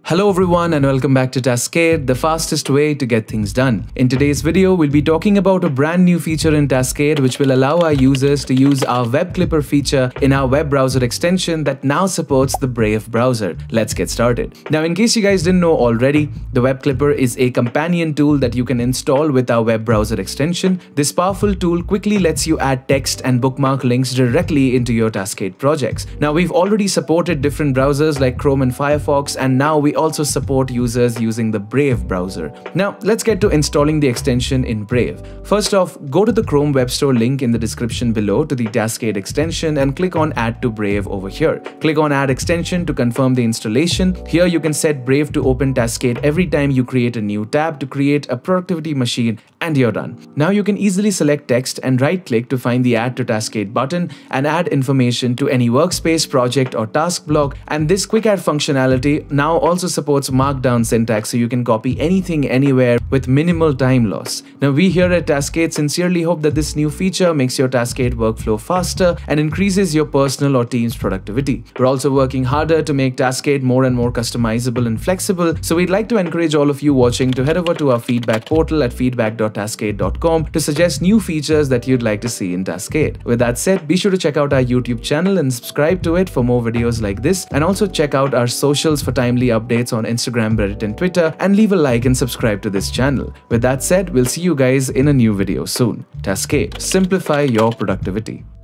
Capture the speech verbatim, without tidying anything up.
Hello everyone and welcome back to Taskade, the fastest way to get things done. In today's video, we'll be talking about a brand new feature in Taskade which will allow our users to use our web clipper feature in our web browser extension that now supports the Brave browser. Let's get started. Now, in case you guys didn't know already, the web clipper is a companion tool that you can install with our web browser extension. This powerful tool quickly lets you add text and bookmark links directly into your Taskade projects. Now, we've already supported different browsers like Chrome and Firefox, and now we also support users using the Brave browser. Now, let's get to installing the extension in Brave. First off, go to the Chrome Web Store link in the description below to the Taskade extension and click on Add to Brave over here. Click on Add Extension to confirm the installation. Here you can set Brave to open Taskade every time you create a new tab to create a productivity machine, and you're done. Now you can easily select text and right-click to find the Add to Taskade button and add information to any workspace, project or task block, and this quick add functionality now also supports markdown syntax, so you can copy anything anywhere with minimal time loss. Now, we here at Taskade sincerely hope that this new feature makes your Taskade workflow faster and increases your personal or team's productivity. We're also working harder to make Taskade more and more customizable and flexible, so we'd like to encourage all of you watching to head over to our feedback portal at feedback dot taskade dot com to suggest new features that you'd like to see in Taskade. With that said, be sure to check out our YouTube channel and subscribe to it for more videos like this, and also check out our socials for timely updates on Instagram, Reddit and Twitter, and leave a like and subscribe to this channel. With that said, we'll see you guys in a new video soon. Taskade, simplify your productivity.